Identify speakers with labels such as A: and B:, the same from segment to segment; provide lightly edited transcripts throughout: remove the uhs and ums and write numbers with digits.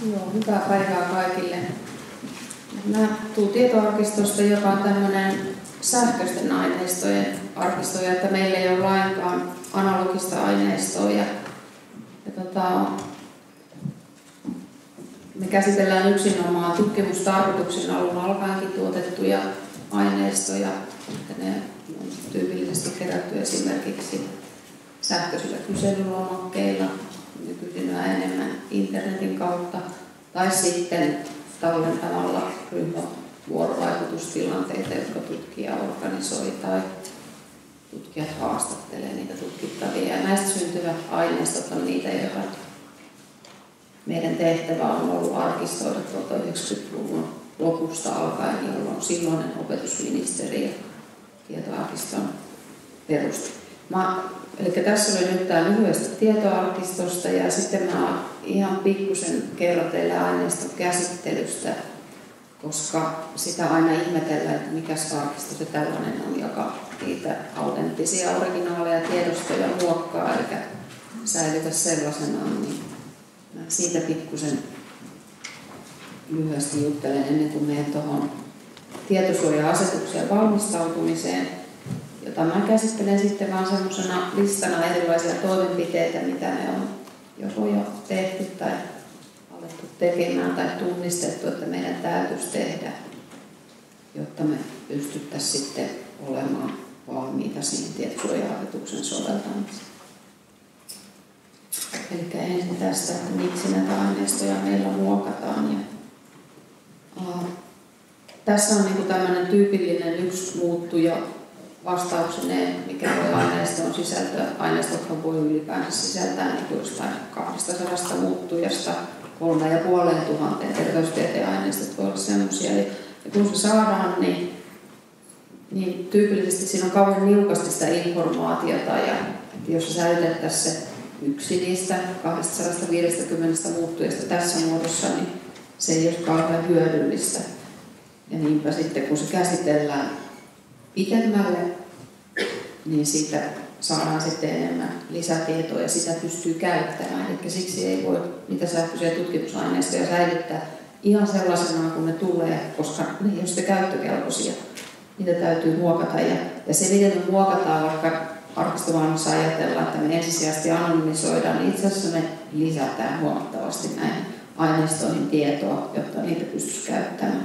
A: Joo, hyvää päivää kaikille. Mä tuun tietoarkistosta, joka on tämmöinen sähköisten aineistojen arkisto, että meillä ei ole lainkaan analogista aineistoa. Me käsitellään yksinomaan tutkimustarkoituksen alun alkaenkin tuotettuja aineistoja. Ne on tyypillisesti kerätty esimerkiksi sähköisillä kyselylomakkeilla, nykyisin enemmän internetin kautta, tai sitten tallentamalla ryhmävuorovaikutustilanteita, jotka tutkija organisoi tai tutkijat haastattelee niitä tutkittavia. Ja näistä syntyvät aineistot on niitä, joita meidän tehtävä on ollut arkistoida tuolta 90-luvun lopusta alkaen, jolloin silloinen opetusministeriö tietoarkiston perusti. Eli tässä oli nyt tämä lyhyesti tietoarkistosta ja sitten mä ihan pikkusen kerron teille aineiston käsittelystä, koska sitä aina ihmetellään, että mikä arkisto se tällainen on, joka niitä autenttisia originaaleja tiedostoja muokkaa eikä säilytä sellaisenaan. Niin mä siitä pikkusen lyhyesti juttelen ennen kuin menen tuohon tietosuoja-asetukseen valmistautumiseen, jota mä käsittelen sitten vaan semmoisena listana erilaisia toimenpiteitä, mitä me on joko jo tehty tai alettu tekemään tai tunnistettu, että meidän täytyisi tehdä, jotta me pystyttäisiin sitten olemaan valmiita siihen tietosuoja-asetuksen soveltamiseen. Eli ensin tästä, että miksi näitä aineistoja meillä muokataan. Tässä on niin tämmöinen tyypillinen yksi muuttuja vastauksineen, mikä voi aineistoon sisältöä. Aineistothan voi ylipäänsä sisältää niin jostain 200 muuttujasta 3500 terveystieteen aineistot voi olla semmoisia. Ja kun se saadaan, niin tyypillisesti siinä on kauhean niukasti sitä informaatiota. Ja jos se säilytettäisiin se yksi niistä 250 muuttujasta tässä muodossa, niin se ei ole kauhean hyödyllistä. Ja niinpä sitten kun se käsitellään pitemmälle, niin siitä saadaan sitten enemmän lisätietoa ja sitä pystyy käyttämään. Eli siksi ei voi niitä sähköisiä tutkimusaineistoja säilyttää ihan sellaisena kuin ne tulee, koska ne ei ole sitten käyttökelpoisia. Niitä täytyy muokata. Ja se, miten me muokataan, vaikka arkistomaailmassa ajatellaan, että me ensisijaisesti anonymisoidaan, niin itse asiassa me lisätään huomattavasti näihin aineistoihin tietoa, jotta niitä pystyisi käyttämään.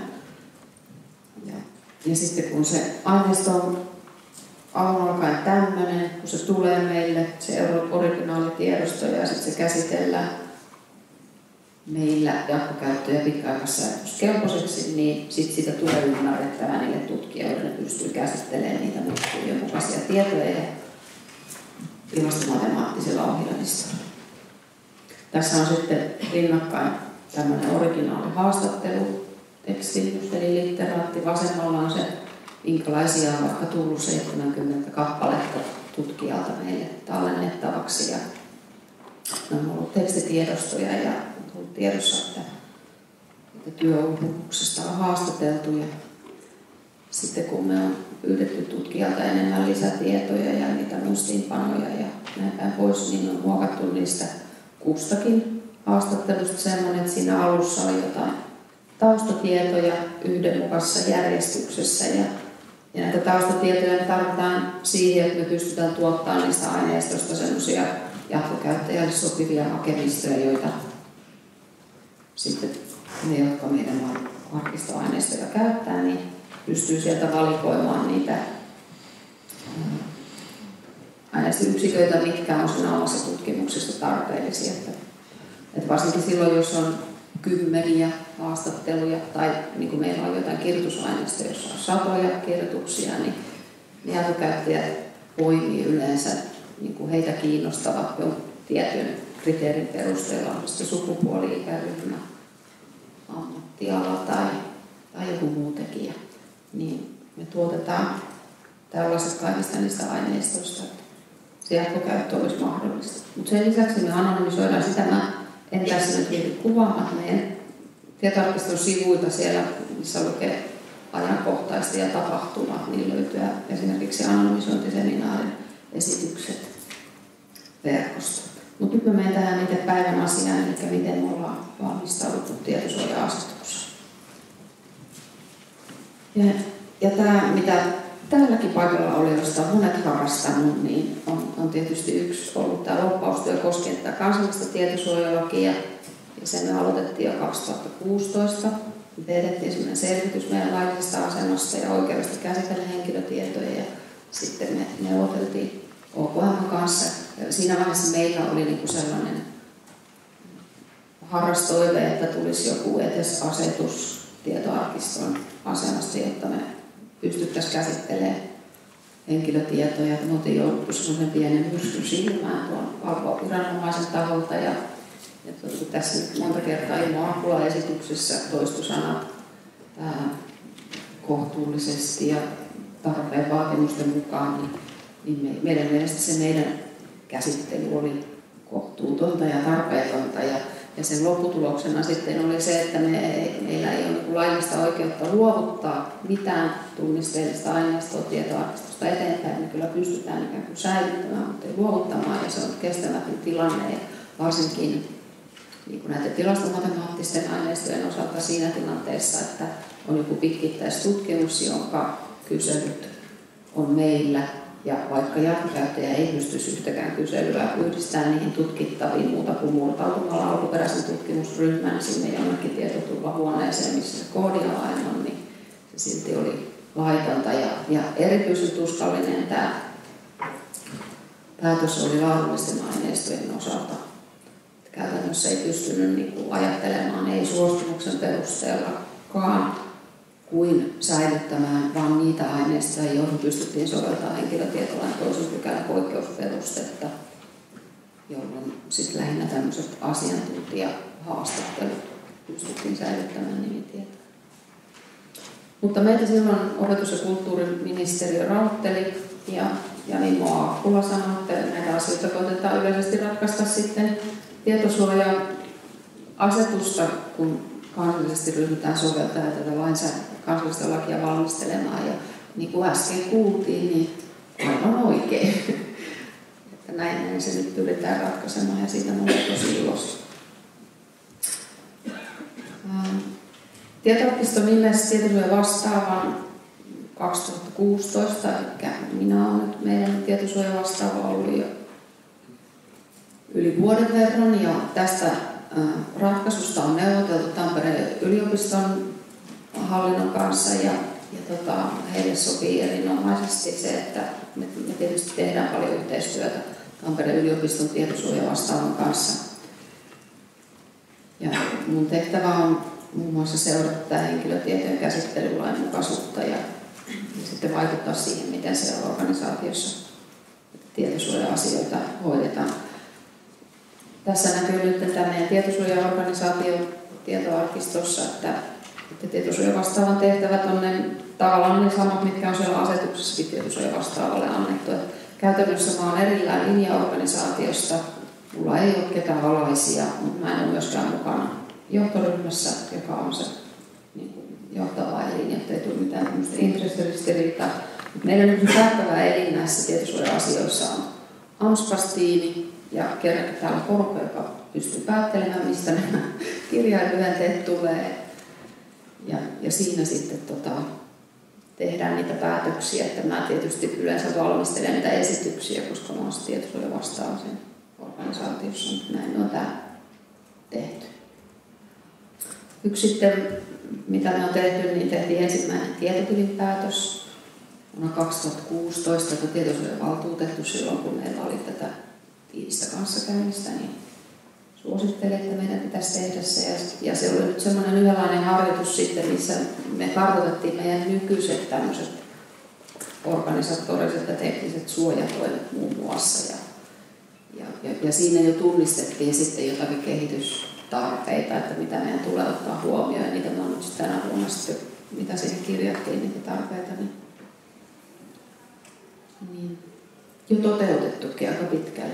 A: Ja sitten kun se aineisto on alun alkaen tämmöinen, kun se tulee meille, se originaalitiedosto ja sitten se käsitellään meillä jatkokäyttö- ja pitkäaikaissäilytyskelpoiseksi, niin sitten siitä tulee ymmärrettävää niille tutkijoille, ne pystyy käsittelemään niitä muuttujen mukaisia tietoja ja tilastomatemaattisella ohjelmistolla. Tässä on sitten rinnakkain tämmöinen originaali haastattelu. Teksti, eli litteraatti. Vasemmalla on se, minkälaisia on vaikka tullut 70 kappaletta tutkijalta meille tallennettavaksi. Ja ne on ollut tekstitiedostoja ja on tullut tiedossa, että työuupumuksesta on haastateltu. Ja sitten kun me on pyydetty tutkijalta enemmän lisätietoja ja niitä muistiinpanoja ja näin päin pois, niin on muokattu niistä kustakin haastattelusta semmoinen, että siinä alussa on jotain taustatietoja yhdenmukaisessa järjestyksessä ja näitä taustatietoja tarvitaan siihen, että me pystytään tuottamaan niistä aineistosta sellaisia jatkokäyttäjälle sopivia hakemistoja, joita sitten ne, jotka meidän arkistoaineistoja käyttää, niin pystyy sieltä valikoimaan niitä aineistoyksiköitä, mitkä on siinä omassa tutkimuksessa tarpeellisia. Että varsinkin silloin, jos on kymmeniä haastatteluja tai niin kuin meillä on jotain kirjoitusaineistoja, jossa on satoja kirjoituksia, niin jatkokäyttäjät poimii yleensä niin kuin heitä kiinnostavat jo tietyn kriteerin perusteella, on sitten sukupuoli, ikäryhmä, ammattiala tai joku muu tekijä. Niin me tuotetaan tällaiset kaikista niistä aineistoista, että se jatkokäyttö olisi mahdollista. Mutta sen lisäksi me anonymisoidaan sitä. En tässä nyt viety kuvaamaan meidän tietoarkiston sivuilta siellä, missä lukee ajankohtaista ja tapahtumat, niin löytyy esimerkiksi anonymisointiseminaarin esitykset verkosta. Mutta nyt me menen tähän itse päivän asiaan, eli miten me ollaan valmistauduttu tietosuoja-asetuksessa. Ja tämä, mitä tälläkin paikalla olijoista monet harrastanut, niin on tietysti yksi ollut tämä lobbaustyö koskien tätä kansallista tietosuojalakia. Ja sen me aloitettiin jo 2016. Me tehdettiin sellainen selvitys meidän laillisesta asemasta ja oikeudesta käsitellä henkilötietoja. Ja sitten me neuvoteltiin OKM kanssa. Siinä vaiheessa meillä oli niinku sellainen harrastoive, että tulisi joku edes asetus tietoarkiston asemasta, jotta me pystyttäisiin käsittelemään henkilötietoja. Me oltiin jouduttu sellaisen pienen myrskyn silmään tuon valvoviranomaisen taholta. Ja tässä nyt monta kertaa Imo Akula-esityksessä toistu sanat kohtuullisesti ja tarpeen vaatimusten mukaan, niin meidän mielestä se meidän käsittely oli kohtuutonta ja tarpeetonta. Ja sen lopputuloksena sitten oli se, että meillä ei ole laillista oikeutta luovuttaa mitään tunnisteellista aineistoa tietoarkistosta eteenpäin. Me kyllä pystytään ikään kuin säilyttämään, mutta ei luovuttamaan, ja se on kestämätön tilanne. Ja varsinkin niin kuin näiden tilastomatemaattisten aineistojen osalta siinä tilanteessa, että on joku pitkittäistutkimus, jonka kyselyt on meillä, ja vaikka jatkokäyttäjä ei pystyisi yhtäkään kyselyä yhdistämään niihin tutkittaviin muuta kuin murtautumalla alkuperäisen tutkimusryhmän sinne jonnekin tietoturvahuoneeseen, missä se koodialain on, niin se silti oli laitonta. Ja erityisen tuskallinen tämä päätös oli laadullisten aineistojen osalta. Käytännössä ei pystynyt ajattelemaan ei suostumuksen perusteellakaan kuin säilyttämään vaan niitä aineistoja, joihin pystyttiin soveltamaan henkilötietolain 2. pykälän poikkeusperustetta, jolloin sitten lähinnä tämmöiset asiantuntijahaastattelut pystyttiin säilyttämään nimitietoja. Mutta meitä silloin opetus- ja kulttuuriministeriö rauhoitteli ja Imo Akula sanoi, että näitä asioita koitetaan yleisesti ratkaista sitten tietosuoja-asetusta, kun kansallisesti ryhdytään soveltamaan tätä kansallista lakia valmistelemaan. Ja niin kuin äsken kuultiin, niin aivan oikein. Että näin se nyt pyritään ratkaisemaan ja siitä on tosi iloisia. Tietoarkisto nimesi tietosuoja vastaavan 2016, eli minä olen nyt meidän tietosuoja vastaava ollut jo yli vuoden verran, ja tästä ratkaisusta on neuvoteltu Tampereen yliopiston hallinnon kanssa, ja heille sopii erinomaisesti se, että me tietysti tehdään paljon yhteistyötä Tampereen yliopiston tietosuoja vastaavan kanssa. Ja mun tehtävä on muun muassa seurata henkilötietojen käsittelylain mukaisuutta ja sitten vaikuttaa siihen, miten siellä organisaatiossa tietosuoja-asioita hoidetaan. Tässä näkyy nyt tämä meidän tietosuoja-organisaatio tietoarkistossa, että tietosuoja-vastaavan tehtävät on tavallaan ne samat, mitkä on siellä asetuksessakin tietosuoja-vastaavalle annettu. Käytännössä mä olen erillään linjaorganisaatiosta. Mulla ei ole ketään alaisia, mutta mä en ole myöskään mukana johtoryhmässä, joka on se johtava elin, jotta ei tule mitään intressiristiriitaa. Meidän päättävä elin näissä tietosuoja-asioissa on AMSPAS-tiimi ja täällä on porukka, joka pystyy päättelemään, mistä nämä kirjainlyhenteet tulee. Ja siinä sitten tehdään niitä päätöksiä, että mä tietysti yleensä valmistelen niitä esityksiä, koska mä oon se tietosuoja vastaan sen organisaatiossa, mutta näin on tämä tehty. Yksi sitten, mitä me on tehty, niin tehtiin ensimmäinen tietotilinpäätös vuonna 2016, kun tietosuojavaltuutettu silloin, kun meillä oli tätä tiivistä kanssakäymistä, niin suositteli, että meidän pitäisi tehdä se. Ja se oli nyt semmoinen yhdenlainen harjoitus sitten, missä me kartoitettiin meidän nykyiset tämmöiset organisatoriset ja tekniset suojatoimet muun muassa. Ja siinä jo tunnistettiin sitten jotakin kehitystarpeita, että mitä meidän tulee ottaa huomioon. Ja niitä me on nyt tänä vuonna sitten, mitä siihen kirjattiin, niitä tarpeita, niin jo toteutettukin aika pitkälle.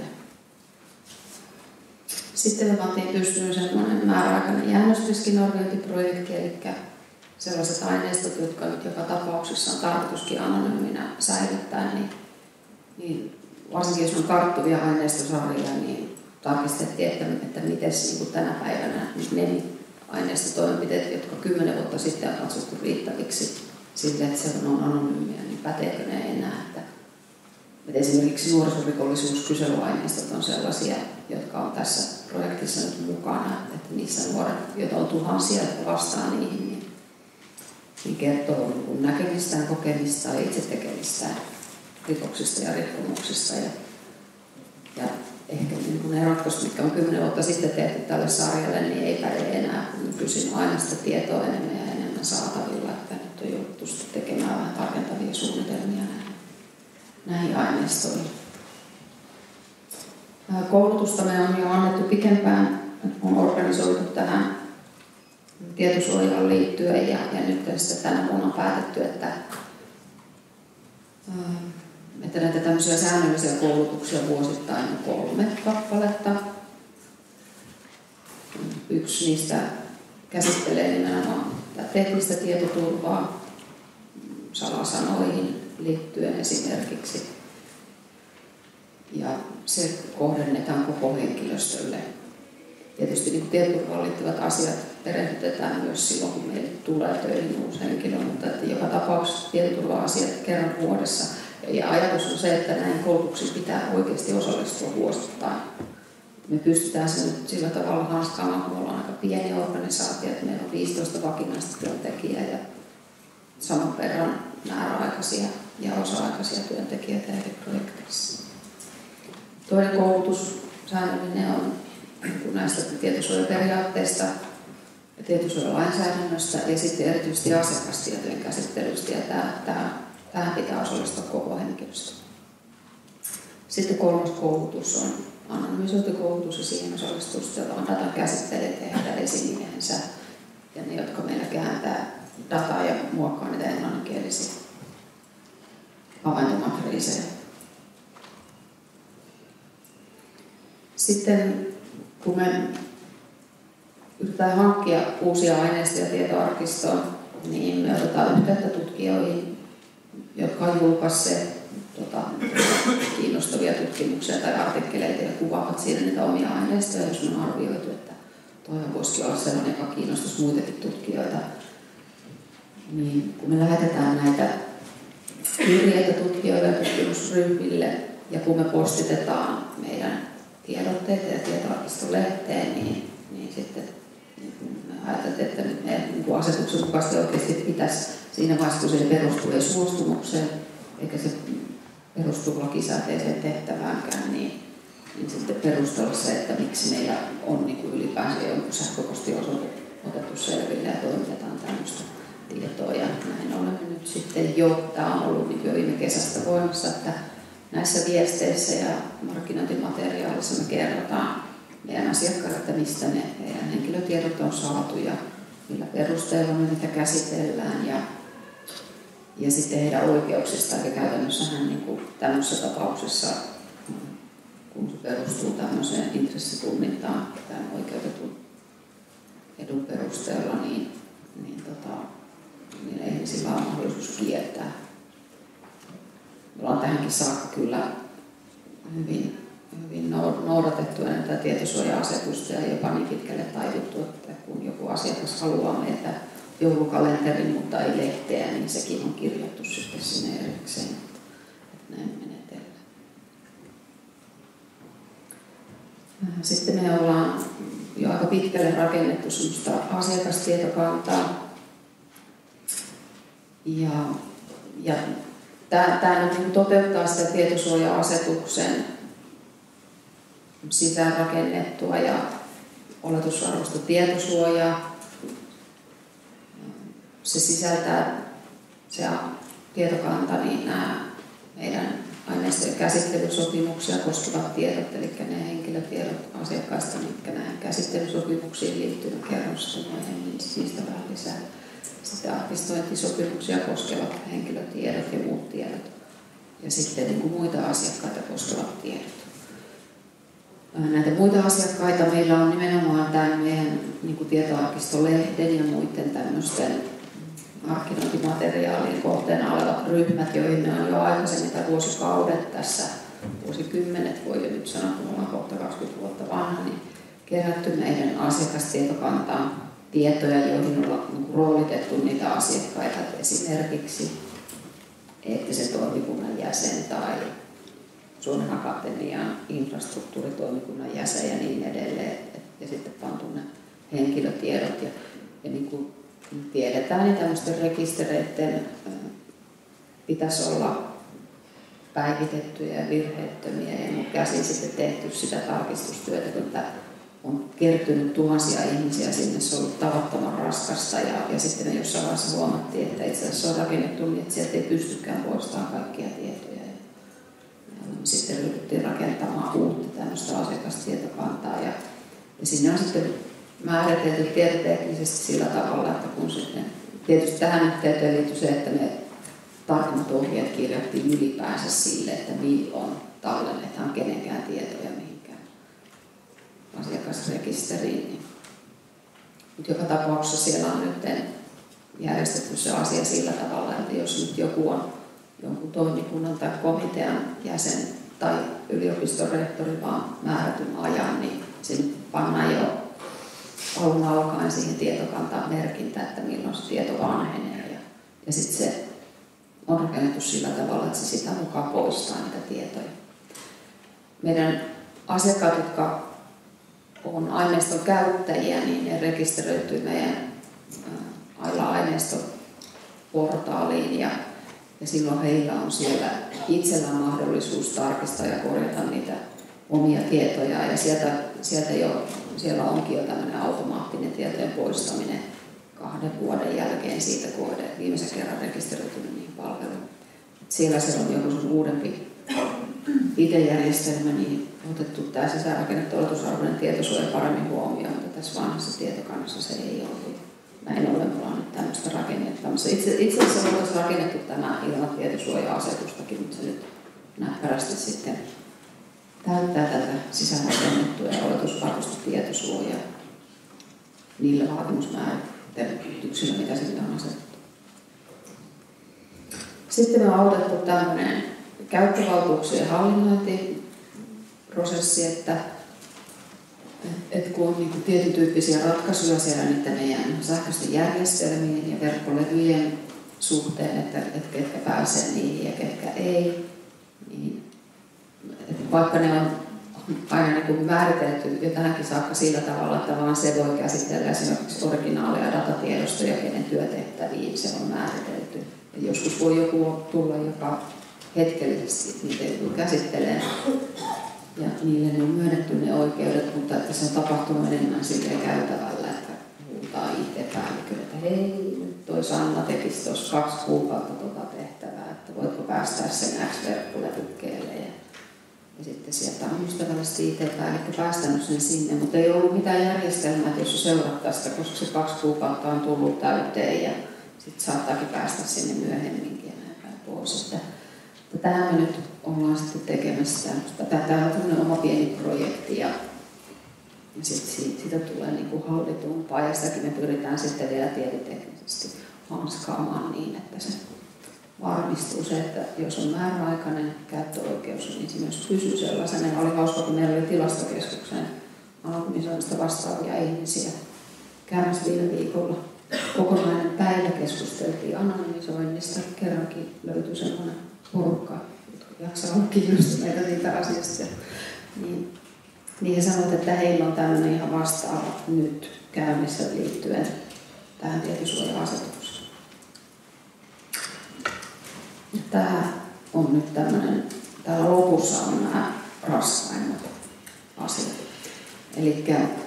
A: Sitten me pantiin pystyyn semmoinen määräaikainen jäännösriskinarviointiprojekti, eli sellaiset aineistot, jotka nyt joka tapauksessa on tarkoituskin anonyyminä säilyttää, niin varsinkin jos on karttuvia aineistosarjoja, niin tarkistettiin, että miten niin tänä päivänä ne aineistotoimenpiteet, jotka 10 vuotta sitten on katsottu riittäviksi sille, että se on anonyymiä, niin päteekö ne enää? Että esimerkiksi nuorisorikollisuuskyselyaineistot on sellaisia, jotka on tässä projektissa nyt mukana, että niissä nuoret, joita on tuhansia, jotka vastaa niihin, niin kertoo näkemistään, kokemistaan ja itse tekemistään rikoksista ja rikkomuksista. Ja ehkä ne ratkaisut, mitkä on 10 vuotta sitten tehty tälle sarjalle, niin ei päde enää. Nykyisin on aina sitä tietoa enemmän ja enemmän saatavilla, että nyt on jouduttu tekemään vähän tarkentavia suunnitelmia näihin aineistoihin. Koulutusta me on jo annettu pikempään, on organisoitu tähän tietosuojaan liittyen ja nyt sitten tänä vuonna on päätetty, että näitä tämmöisiä säännöllisiä koulutuksia vuosittain on 3 kappaletta. Yksi niistä käsittelee nimenomaan teknistä tietoturvaa salasanoihin liittyen esimerkiksi. Ja se kohdennetaan koko henkilöstölle. Tietysti niin tietoturvaan liittyvät asiat perehdytetään myös silloin, kun meille tulee töihin uusi henkilö, mutta että joka tapauksessa tietoturva-asiat kerran vuodessa. Ja ajatus on se, että näihin koulutuksiin pitää oikeasti osallistua vuosittain. Me pystytään se nyt sillä tavalla hanskaamaan, kun me ollaan aika pieni organisaatio, että meillä on 15 vakinaista työntekijää ja saman verran määräaikaisia ja osa-aikaisia työntekijöitä eri projekteissa. Toinen koulutus säännöllinen on näistä tietosuojaperiaatteista ja tietosuojalainsäädännöstä ja sitten erityisesti asiakastietojen käsittelystä. Ja tähän pitää osallistua koko henkilöstö. Sitten 3. koulutus on anonymisointikoulutus ja siihen osallistuu vaan datan käsittelijät ja heidän esimiehensä ja ne, jotka meillä kääntää dataa ja muokkaa niitä englanninkielisiä havaintomatriiseja. Sitten kun me yritetään hankkia uusia aineistoja tietoarkistoon, niin me otetaan yhteyttä tutkijoihin, jotka on julkaisseet kiinnostavia tutkimuksia tai artikkeleita ja kuvaavat siinä niitä omia aineistoja, jos me on arvioitu, että toihan voisikin olla sellainen, joka kiinnostaisi muitakin tutkijoita. Niin kun me lähetetään näitä kirjeitä tutkijoille ja tutkimusryhmille ja kun me postitetaan meidän tiedotteita ja tietoarkistolehteen, niin sitten me ajatellaan, että nyt me asetuksen mukaisesti oikeasti pitäisi siinä vaiheessa, kun se perustuu suostumukseen, eikä se perustu lakisääteiseen tehtäväänkään, niin sitten perustella se, että miksi meillä on niin ylipäänsä jonkun sähköpostiosoite otettu selville ja toimitetaan tämmöistä tietoa. Ja näin olemme nyt sitten jo, tämä on ollut niin jo viime kesästä voimassa, että näissä viesteissä ja markkinointimateriaalissa me kerrotaan meidän asiakkaille, että mistä ne meidän henkilötiedot on saatu ja millä perusteella me niitä käsitellään ja sitten heidän oikeuksistaan. Eli käytännössähän niin kuin tämmöisessä tapauksessa, kun se perustuu tämmöiseen intressipunnintaan tämän oikeutetun edun perusteella, niin ei sillä ole mahdollisuus kieltää. Me ollaan tähänkin saakka kyllä hyvin noudatettu näitä tietosuoja-asetusta ja jopa niin pitkälle taiduttu, että kun joku asiakas haluaa meiltä joulukalenterin, mutta ei lehteä, niin sekin on kirjattu sitten sinne erikseen, että näin menetellään. Sitten me ollaan jo aika pitkälle rakennettu semmoista asiakastietokantaa. Ja tämä nyt toteuttaa sitä tietosuoja-asetuksen sisäänrakennettua ja oletusarvoista tietosuojaa. Se sisältää se tietokanta, niin nämä meidän aineistojen käsittelysopimuksia koskevat tiedot, eli ne henkilötiedot asiakkaista, mitkä näihin käsittelysopimuksiin liittyvät, kerron sitten niistä vähän lisää. Sitten arkistointisopimuksia koskevat henkilötiedot ja muut tiedot. Ja sitten niin kuin muita asiakkaita koskevat tiedot. Näitä muita asiakkaita meillä on nimenomaan tämän meidän niin kuin tietoarkistolehden ja muiden tämmöisten markkinointimateriaalien kohteena olevat ryhmät, joihin me on jo aikaisemmin tai vuosikaudet tässä, vuosikymmenet voi jo nyt sanoa, kun ollaan kohta 20 vuotta vanha, niin kerätty meidän asiakastietokantaan tietoja, joihin ollaan niin roolitettu niitä asiakkaita. Et esimerkiksi, että se toimikunnan jäsen tai Suomen Akatemian infrastruktuuritoimikunnan jäsen ja niin edelleen. Ja sitten pantu ne henkilötiedot. Ja niin kuin tiedetään, niin tämmöisten rekistereiden pitäisi olla päivitettyjä ja virheettömiä. Ja on käsin sitten tehty sitä tarkistustyötä, kun on kertynyt tuhansia ihmisiä sinne, se on ollut tavattoman raskasta. Ja sitten me jossain vaiheessa huomattiin, että itse asiassa on rakennettu niin, että sieltä ei pystykään poistamaan kaikkia tietoja. Sitten ryhdyttiin rakentamaan uutta tämmöistä asiakastietokantaa. Ja sinne on sitten määritelty tietoteknisesti sillä tavalla, että kun sitten tietysti tähän yhteyteen liittyy se, että me tarkemmat ohjeet kirjattiin ylipäänsä sille, että milloin tallennetaan kenenkään tietoja mihinkään asiakasrekisteriin. Mutta joka tapauksessa siellä on nyt järjestetty se asia sillä tavalla, että jos nyt joku on jonkun toimikunnan tai komitean jäsen tai yliopiston rehtori vaan määrätyn ajan, niin se pannaan jo alun alkaen siihen tietokantaan merkintä, että milloin se tieto vanhenee. Ja sitten se on rakennettu sillä tavalla, että se sitä mukaan poistaa niitä tietoja. Meidän asiakkaat, jotka on aineiston käyttäjiä, niin ne rekisteröityy meidän aineistoportaaliin ja silloin heillä on siellä itsellään mahdollisuus tarkistaa ja korjata niitä omia tietoja. Ja siellä onkin jo tämmöinen automaattinen tietojen poistaminen 2 vuoden jälkeen siitä, kun on viimeisen kerran rekisteröitynyt niihin palveluihin. Siellä se on joku sun uudempi IT-järjestelmä, niin otettu tämä sisäänrakennettu oletusarvoinen tietosuoja paremmin huomioon, mutta tässä vanhassa tietokannassa se ei ollut. Näin ollen me ollaan nyt tämmöistä rakennettamassa. Itse asiassa oltaisiin rakennettu tämä ilman tietosuoja-asetustakin, mutta se nyt näppärästi sitten täyttää tätä sisäänrakennettua ja oletusarvoista tietosuojaa niillä vaatimusmäärityksillä, mitä sinne on asetettu. Sitten me on autettu tämmöinen käyttövaltuuksien hallinnointiprosessi, että kun on niin tietyn tyyppisiä ratkaisuja siellä niiden meidän sähköisten järjestelmien ja verkkolevyjen suhteen, että ketkä pääsee niihin ja ketkä ei, niin vaikka ne on aina niin määritelty jo tähänkin saakka sillä tavalla, että vaan se voi käsitellä esimerkiksi originaaleja datatiedostoja, kenen työtehtäviin se on määritelty. Ja joskus voi joku tulla, joka hetkellisesti niitä joutuu käsittelemään. Ja niille ne on myönnetty ne oikeudet, mutta että se on tapahtunut enemmän silleen käytävällä, että huutaa IT-päällikkö, että hei, nyt toi Sanna tekisi tuossa 2 kuukautta tehtävää, että voitko päästää sen X-verkkolevykkeelle. Ja sitten sieltä on ystävällisesti IT-päällikkö päästänyt sen sinne, mutta ei ollut mitään järjestelmää, että jos seurat tästä, koska se 2 kuukautta on tullut täyteen ja sitten saattaakin päästä sinne myöhemminkin ja näin päin pois. Tähän me nyt ollaan sitten tekemässä tämmöistä. Tämä on tämmöinen oma pieni projekti ja sitten siitä tulee niin kuin hallitumpaa ja sitäkin me pyritään sitten vielä tietoteknisesti hanskaamaan niin, että se varmistuu se, että jos on määräaikainen käyttöoikeus, niin se myös pysyy sellaisena. Oli hauska, kun meillä oli tilastokeskuksen anonymisoinnista vastaavia ihmisiä käymässä viime viikolla. Kokonainen päivä keskusteltiin anonymisoinnista. Kerrankin löytyi sellainen porukka, jotka jaksaa olla kiinnostuneita niitä asiasta. Niin he sanoivat, että heillä on tämmöinen ihan vastaava nyt käynnissä liittyen tähän tietosuoja-asetukseen. Tämä on nyt tämmöinen, täällä lopussa on nämä raskaimmat asiat. Eli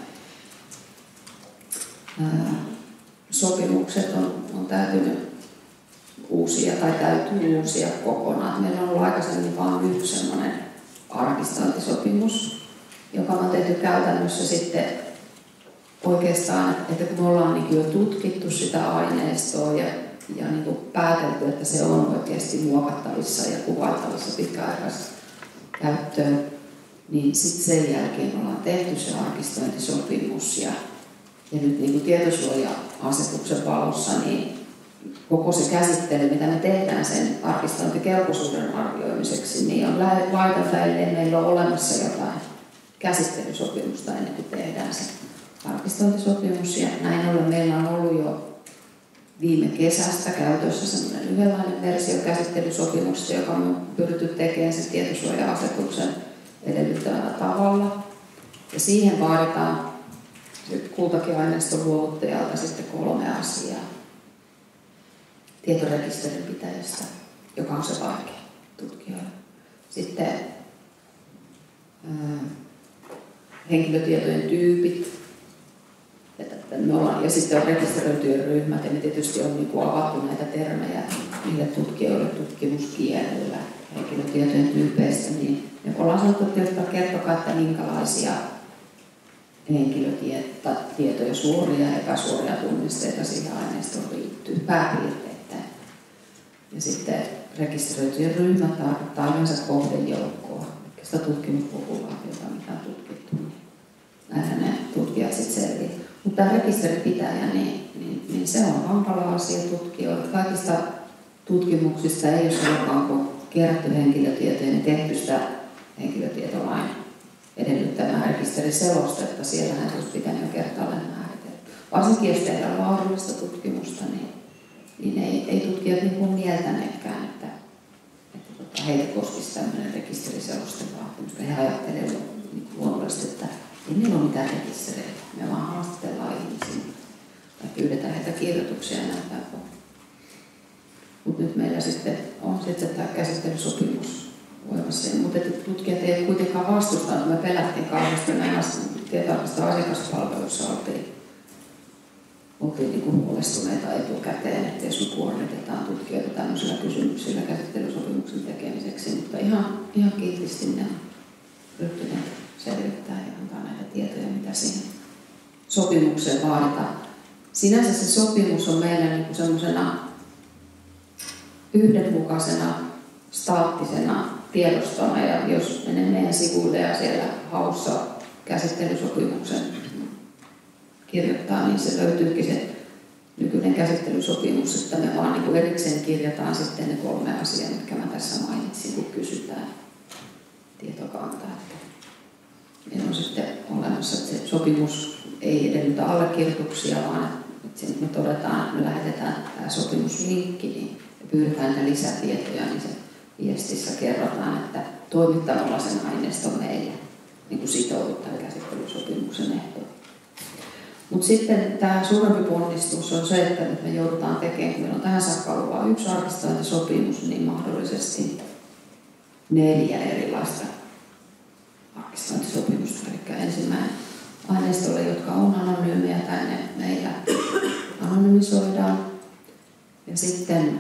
A: sopimukset on täytynyt uusia tai täytyy uusia kokonaan. Meillä on ollut aikaisemmin vain yksi sellainen arkistointisopimus, joka on tehty käytännössä sitten oikeastaan, että kun me ollaan niin jo tutkittu sitä aineistoa ja niin kuin päätelty, että se on oikeasti muokattavissa ja kuvattavissa pitkäaikaiskäyttöön, niin sitten sen jälkeen ollaan tehty se arkistointisopimus ja nyt niin kuin tietosuoja-asetuksen valossa, niin koko se käsittely, mitä me tehdään sen arkistointikelpoisuuden arvioimiseksi, niin on laitonta, ellei meillä ole olemassa jotain käsittelysopimusta ennen kuin tehdään se arkistointisopimus ja näin ollen meillä on ollut jo viime kesästä käytössä sellainen yhdenlainen versio käsittelysopimuksesta, joka on pyritty tekemään sen tietosuoja-asetuksen edellyttävällä tavalla. Ja siihen vaaditaan kultakin aineiston luovuttajalta sitten 3 asiaa tietorekisterinpitäjästä, joka on se vaikea tutkijoille. Sitten henkilötietojen tyypit. Ja sitten on rekisteröityjen ryhmät ja ne tietysti on niin kuin avattu näitä termejä niille tutkijoille tutkimuskielellä henkilötietojen tyypeistä. Niin me ollaan sanottu, että kertokaa, että minkälaisia henkilötietoja, suoria ja epäsuoria tunnisteita siihen aineistoon liittyy pääpiirteittäin. Ja sitten rekisteröityjen ryhmät tarkoittaa yleensä kohdejoukkoa, sitä tutkimuspopulaatiota, mitä on tutkittu. Näinhän ne tutkijat sitten selviää. Mutta tämä rekisterinpitäjä, niin se on hankala asia tutkijoille. Kaikista tutkimuksista ei ole sellakaan kerätty henkilötietoja, niin tehty sitä henkilötietolain edellyttämää rekisteriselostetta. Siellähän olisi pitänyt jo kertaalleen määritellä. Varsinkin jos tehdään laadullista tutkimusta, niin ei tutkijat niin mieltäneekään, että heitä koskisi tämmöinen rekisteriseloste vaatimus. He ajattelevat niin luonnollisesti, että ei meillä ole mitään rekistereitä. Me vaan haastatellaan ihmisiä tai pyydetään heitä kirjoituksia ja näyttää pohjaa. Mutta nyt meillä sitten on tämä käsittelysopimus voimassa. Mutta tutkijat eivät kuitenkaan vastustanut. Me pelättiin kauheasti näissä tietoarkiston asiakaspalvelussa oltiin niin kuin huolestuneita etukäteen, että jos me kuormitetaan tutkijoita tämmöisillä kysymyksillä käsittelysopimuksen tekemiseksi. Mutta ihan kiltisti ne on ryhtyneet selvittää ja antaa näitä tietoja, mitä siihen sopimukseen vaaditaan. Sinänsä se sopimus on meillä niin kuin semmoisena yhdenmukaisena, staattisena tiedostona, ja jos menee meidän sivuille ja siellä haussa käsittelysopimuksen kirjoittaa, niin se löytyykin se nykyinen käsittelysopimus, että me vaan niin kuin erikseen kirjataan sitten ne 3 asiaa, mitkä mä tässä mainitsin, kun kysytään tietokantaa. Meillä on sitten olemassa, että se sopimus ei edellytä allekirjoituksia, vaan että me todetaan, että me lähetetään tämä sopimuslinkki niin ja pyydetään näitä lisätietoja, niin se viestissä kerrotaan, että toimittamalla sen aineiston meille niin kuin sitoudutaan käsittelysopimuksen ehtoon. Mutta sitten tämä suurempi ponnistus on se, että me joudutaan tekemään, kun meillä on tähän saakka ollut vain 1 arkistointisopimus, niin mahdollisesti 4 erilaista arkistointisopimusta. Eli ensimmäinen aineistolle, jotka on anonyymejä tänne meillä anonymisoidaan. Ja sitten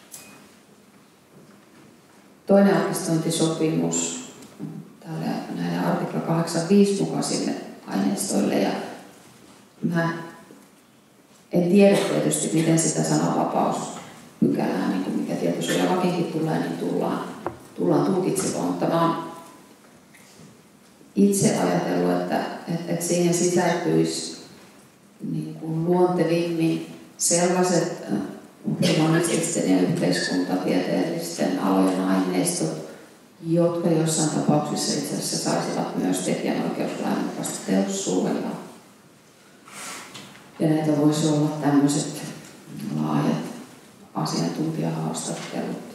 A: toinen arkistointisopimus näille artikla 85 mukaisille aineistoille. Ja mä en tiedä tietysti, miten sitä sananvapauspykälää, niin kuin mikä tietosuojalakiinkin tulee, niin tullaan tulkitsemaan. Mutta mä oon itse ajatellut, että siihen sisältyisi niin kuin luontevimmin sellaiset humanististen ja yhteiskuntatieteellisten alojen aineistot, jotka jossain tapauksissa itse asiassa saisivat myös tekijänoikeuslain mukaista teossuojaa. Ja näitä voisi olla tämmöiset laajat asiantuntijahaastattelut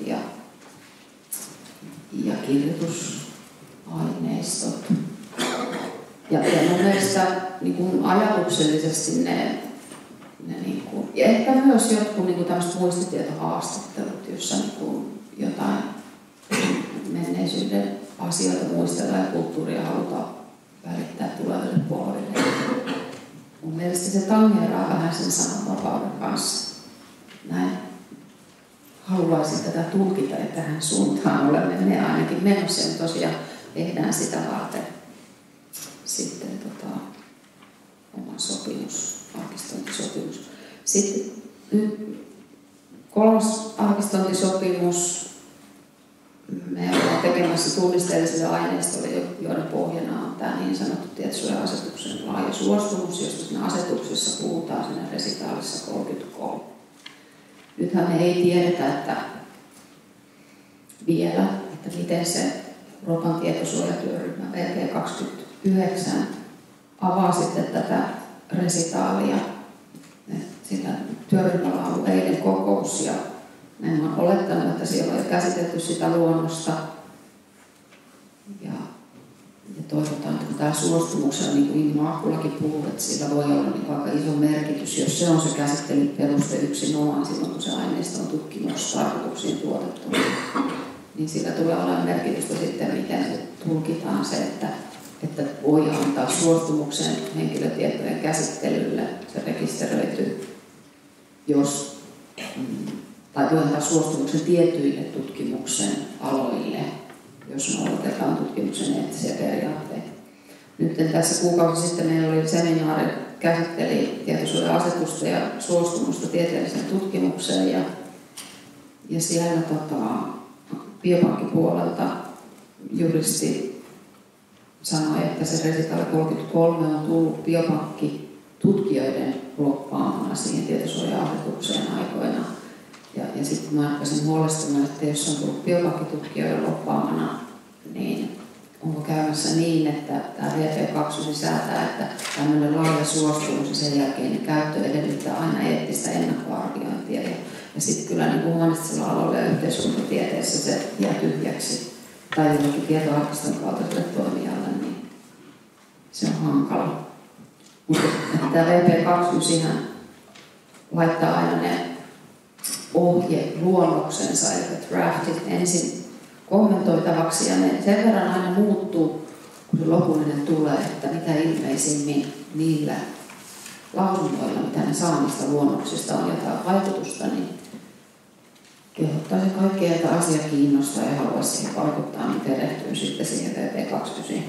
A: ja kirjoitusaineistot. Ja mun mielestä niin kuin ajatuksellisesti ne niin kuin, ja ehkä myös jotkut niin kuin tämmöiset muistitietohaastattelut, jossa niin kuin jotain menneisyyden asioita muistellaan ja kulttuuria halutaan välittää tuleville polville. Mun mielestä se tangeeraa vähän sen sananvapauden kanssa. Näin haluaisin tätä tulkita ja tähän suuntaan olemme ainakin menossa ja tosiaan tehdään sitä varten sitten oma sopimus, arkistointisopimus. Sitten nyt 3. arkistointisopimus. Me ollaan tekemässä tunnisteellisille aineistolle, joiden pohjana on tämä niin sanottu tietosuoja-asetuksen laaja suostumus, josta siinä asetuksessa puhutaan siinä resitaalissa 33. Nythän me ei tiedetä vielä, että miten se Euroopan tietosuojatyöryhmä VG29 avaa sitten tätä resitaalia. Sillä työryhmällä on ollut eilen kokous ja en ole olettanut, että siellä on jo käsitelty sitä luonnosta. Ja toivotaan, että kun tämä suostumuksella, niin kuin Inma Akkulakin puhuu, että sillä voi olla niin aika iso merkitys, jos se on se käsittelyperuste yksinomaan silloin, kun se aineisto on tutkimustarkoituksiin tuotettu. Niin sillä tulee olemaan merkitystä sitten, miten se tulkitaan se, että voi antaa suostumuksen henkilötietojen käsittelylle, se rekisteröity, tai voi antaa suostumuksen tietyille tutkimuksen aloille, jos noudatetaan tutkimuksen eettisiä periaatteita. Nyt tässä kuukausi sitten meillä oli seminaari, käsitteli tietosuoja-asetusta ja suostumusta tieteelliseen tutkimukseen, ja siellä biopankkipuolelta juristi sanoi, että se Resitaali 33 on tullut biopankkitutkijoiden loppaamana siihen tietosuoja-asetukseen aikoina. Ja sitten mä alkaisin huolestumaan, että jos on tullut biopankkitutkijoiden loppaamana, niin onko käymässä niin, että tämä VP2 sisältää, että tämmöinen laaja suostumus ja sen jälkeen käyttö edellyttää aina eettistä ennakkoarviointia. Ja sitten kyllä niin kuin humanistisella alalla ja yhteiskuntatieteessä se jää tyhjäksi tai jollakin tietoarkiston kaltaiselle toimijalle, niin se on hankala. Mutta tämä VP2 laittaa aina ne ohjeluonnoksensa, eli draftit ensin kommentoitavaksi, ja ne sen verran aina muuttuu, kun se lopullinen tulee, että mitä ilmeisimmin niillä lausunnoilla, mitä ne saa niistä luonnoksista on jotain vaikutusta, niin kehottaisin kaikkia, että asia kiinnostaa ja haluaisi siihen vaikuttaa, niin perehtyy sitten siihen VP2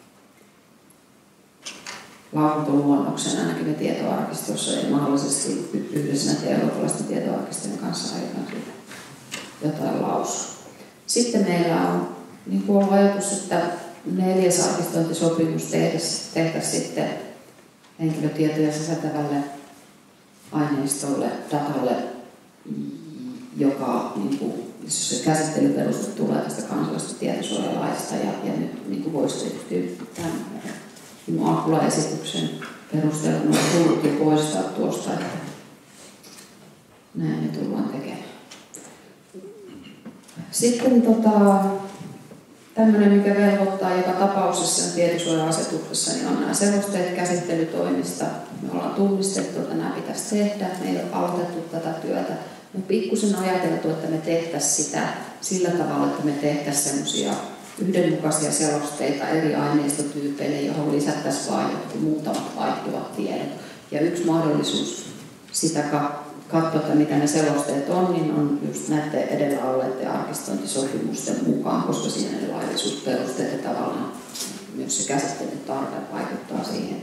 A: lausuntoluonnoksen ainakin me tietoarkistossa ja mahdollisesti yhdessä näiden eurooppalaisten tietoarkistojen kanssa aikaan siitä jotain lausua. Sitten meillä on niin ollut ajatus, että 4. arkistointisopimus tehtäisiin sitten henkilötietoja sisältävälle aineistolle, datalle, joka, niin kuin, jos se käsittelyperuste tulee tästä kansallisesta tietosuojalaista ja nyt niin voisi tietysti tämän Akkula-esityksen perusteella on tullut jo poistaa tuosta, että näin me tullaan tekemään. Sitten tämmöinen, mikä velvoittaa joka tapauksessa tietosuoja-asetuksessa, niin on nämä selosteet käsittelytoimista. Me ollaan tunnistettu, että nämä pitäisi tehdä. Me ei ole aloitettu tätä työtä. Me pikkusen ajateltu, että me tehtäisiin sitä sillä tavalla, että me tehtäisiin semmoisia yhdenmukaisia selosteita eri aineistotyypeille, johon lisättäisiin vain jotkut muutamat vaihtuvat tiedot. Ja yksi mahdollisuus sitä katsoa, että mitä ne selosteet on, niin on just näiden edellä olleiden arkistointisopimusten mukaan, koska siinä ne laillisuusperusteet ja tavallaan myös se käsittelytarve vaikuttaa siihen.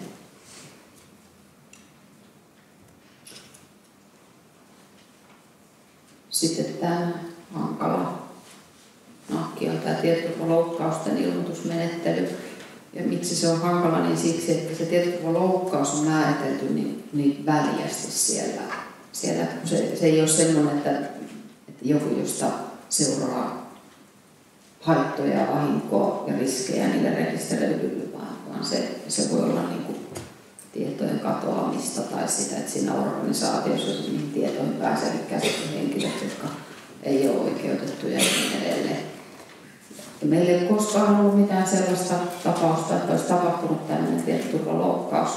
A: Sitten tämä hankala nakki on tämä tietoturvaloukkausten ilmoitusmenettely. Ja miksi se on hankala, niin siksi, että se tietoturvaloukkaus on määritelty niin väljästi siellä kun se ei ole sellainen, että joku, josta seuraa haittoja, vahinkoa ja riskejä niille rekisteröidyille, vaan se voi olla niin kuin tietojen katoamista tai sitä, että siinä organisaatiossa niihin tietoihin pääsee käsittelyhenkilöt, jotka ei ole oikeutettuja ja niin edelleen. Ja meillä ei koskaan ollut mitään sellaista tapausta, että olisi tapahtunut tämmöinen tietoturvaloukkaus.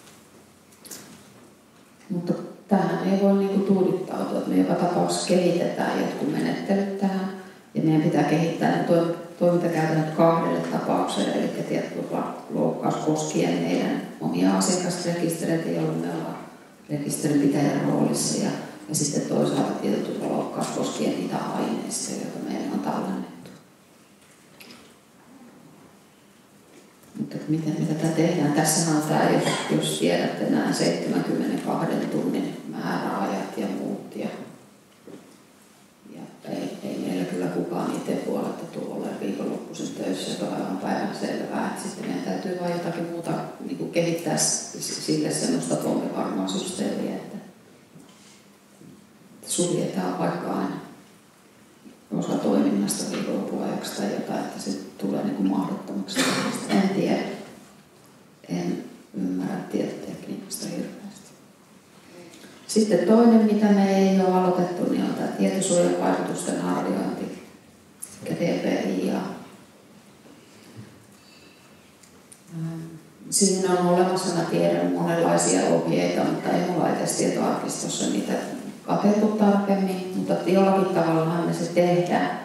A: Mutta tähän ei voi niin kuin tuudittautua, että me joka tapauksessa kehitetään jotkut menettelyt tähän. Ja meidän pitää kehittää ne toimintakäytännöt 2 tapaukselle, eli tietoturvaloukkaus koskien meidän omia asiakasrekistereitä, jolloin me ollaan rekisterinpitäjän roolissa, ja sitten toisaalta tietoturvaloukkaus koskien niitä aineistoja, joita meillä on tallennettu. Mutta mitä tätä tehdään? Tässähän on tämä, jos tiedätte, nämä 72 tunnin määräajat ja muut. Ja ei meillä kyllä kukaan itse puolelta tule olemaan viikonloppuisen töissä, se on aivan päivän selvää. Että sitten meidän täytyy vain jotakin muuta niin kuin kehittää sille semmoista pommivarmaa systeemiä, että suljetaan vaikka aina osa toiminnasta viikonlopun ajaksi tai jotain, että se tulee niin kuin mahdottomaksi. En tiedä. ymmärrä tietotekniikasta hirveästi. Sitten toinen, mitä me ei ole aloitettu, niin on tämä tietosuojan vaikutusten arviointi, eli DPIA. Siinä on olemassa, mä tiedän, monenlaisia ohjeita, mutta ei mulla edes tietoarkistossa niitä katettu tarkemmin, mutta jollakin tavallahan me se tehdään.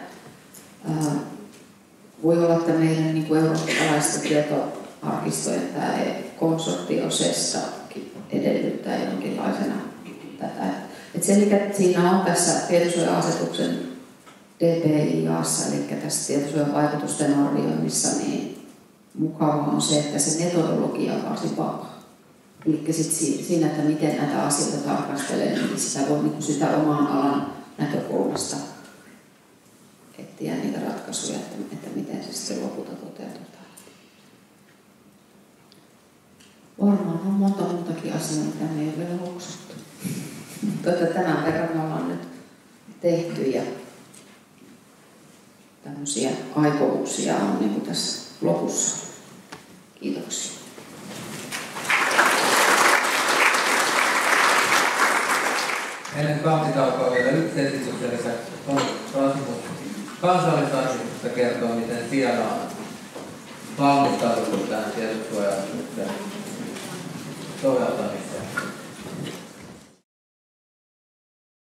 A: Voi olla, että meidän niin kuin eurooppalaisten tietoarkistojen tämä konsortio SESA edellyttää jonkinlaisena tätä. Et se, mikä siinä on tässä tietosuoja-asetuksen DPIA:ssa, eli tässä tietosuojan vaikutusten arvioinnissa, niin mukavaa on se, että se metodologia on varsin vahva. Eli siinä, että miten näitä asioita tarkastelee, niin sitä voi niin sitä oman alan näkökulmasta etsiä niitä ratkaisuja, että miten se sitten lopulta toteutetaan. Varmaan on monta muutakin asiaa, mitä me ei ole vielä hoksattu. Mutta tämän verran me ollaan nyt tehty ja tämmöisiä aikomuksia on niin kuin tässä lopussa. Kiitoksia.
B: Ennen kahvitaukoa vielä yksi esitys, eli Rasmus Kansallisarkistosta kertoo, miten siellä on valmistauduttu tähän tietosuoja-asetuksen soveltamiseen.